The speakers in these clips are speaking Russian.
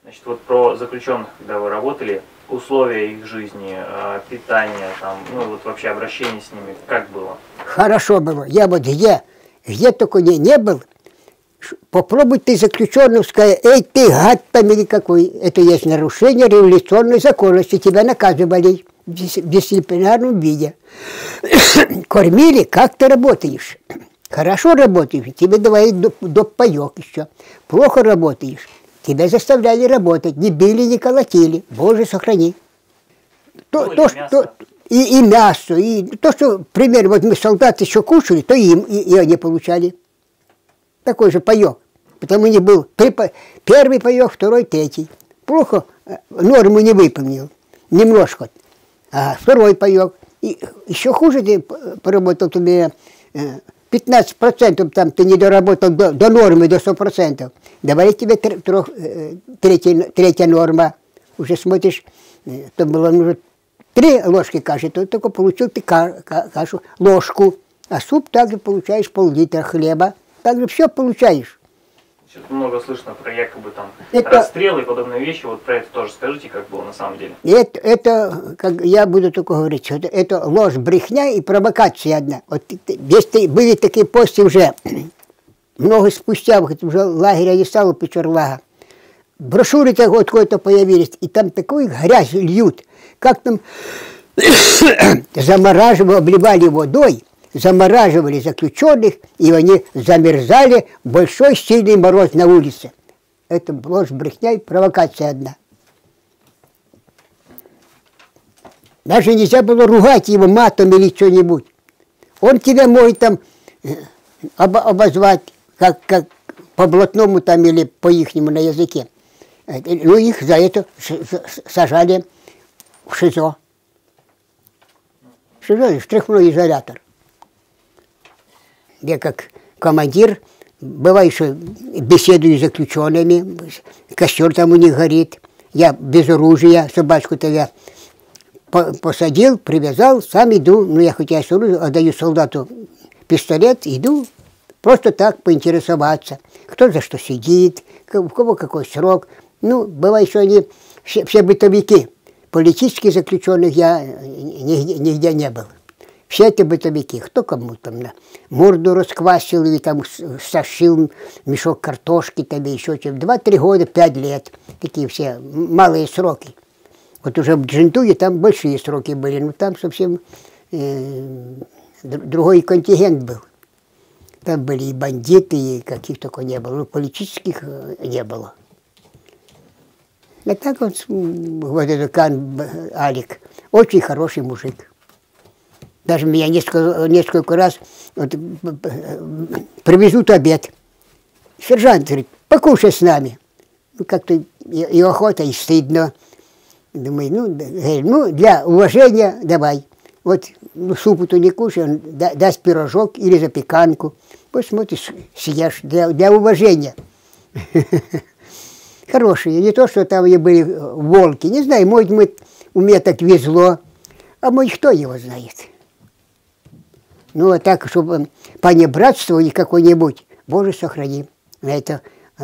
Значит, вот про заключенных, когда вы работали, условия их жизни, питание, там, ну вот вообще обращение с ними, как было? Хорошо было. Я вот где только не был, попробуй ты заключенного сказать, эй, ты гад там или какой. Это есть нарушение революционной законности, тебя наказывали в дисциплинарном виде. Кормили, как ты работаешь. Хорошо работаешь, тебе давали доп. Паёк еще. Плохо работаешь, тебя заставляли работать, не били, не колотили. Боже, сохрани. И мясо, и то, что, примерно, вот мы солдаты еще кушали, то и они получали. Такой же паёк. Потому не был первый паёк, второй, третий. Плохо, норму не выполнил, немножко. А второй паёк. И еще хуже ты поработал, тебе 15% там ты не доработал до нормы, до 100%. Давай тебе третья норма. Уже смотришь, то было нужно 3 ложки каши, то только получил ты кашу, ложку. А суп также получаешь пол-литра хлеба. Также все получаешь. Сейчас много слышно про якобы там расстрелы и подобные вещи. Вот про это тоже скажите, как было на самом деле. Это как я буду только говорить, что это ложь, брехня и провокация одна. Вот если были такие посты уже, много спустя, уже лагеря не стало, Печорлага. Брошюры-то вот какой-то появились, и там такую грязь льют, как там замораживали, обливали водой, замораживали заключенных, и они замерзали, большой сильный мороз на улице. Это ложь, брехня и провокация одна. Даже нельзя было ругать его матом или что-нибудь. Он тебя может там обозвать, как по-блатному там или по-ихнему на языке. Ну, их за это сажали в ШИЗО. В ШИЗО, штрафной изолятор. Я как командир, бываю, что беседую с заключенными, костер там у них горит. Я без оружия, собачку-то я посадил, привязал, сам иду. Ну, я хоть я с оружием, отдаю солдату пистолет, иду просто так поинтересоваться. Кто за что сидит, у кого какой срок. Ну, бывает, что они все бытовики. Политических заключенных я нигде не был. Все это бытовики. Кто кому там на морду расквасил или там сошил мешок картошки, тебе еще чем. 2-3 года, 5 лет. Такие все малые сроки. Вот уже в Джентуге там большие сроки были, но там совсем другой контингент был. Там были и бандиты, и каких только не было. Но политических не было. А так вот этот Кан Алик, очень хороший мужик. Даже меня несколько раз вот, привезут обед. Сержант говорит, покушай с нами. Ну, как-то и охота, и стыдно. Думаю, ну, для уважения давай. Вот ну, супу-то не кушай, он даст пирожок или запеканку. Вот смотришь, съешь для уважения. Хорошие, не то, что там были волки. Не знаю, может, у меня так везло, а может, кто его знает. Ну, а так, чтобы понебратствовать какой-нибудь, Боже, сохрани. Это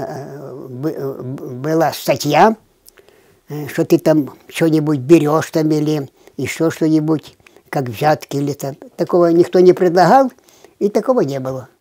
была статья, что ты там что-нибудь берешь там или еще что-нибудь, как взятки или там. Такого никто не предлагал, и такого не было.